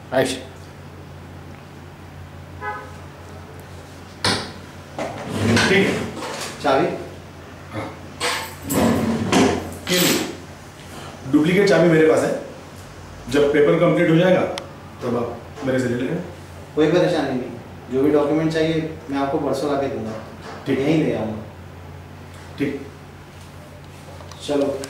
Action. ठीक है, चाबी? हाँ, डुप्लीकेट चाबी मेरे पास है। जब पेपर कंप्लीट हो जाएगा तब आप मेरे से ले लेना। कोई परेशानी नहीं, जो भी डॉक्यूमेंट चाहिए मैं आपको परसों ला के दूंगा। ठीक, यहीं ले आऊँगा। ठीक। चलो।